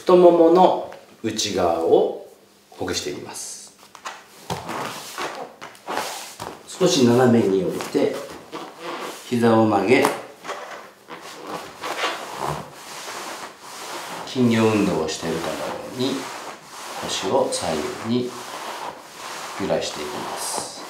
太ももの内側をほぐしていきます。少し斜めに置いて膝を曲げ、筋肉運動をしているかのように腰を左右に揺らしていきます。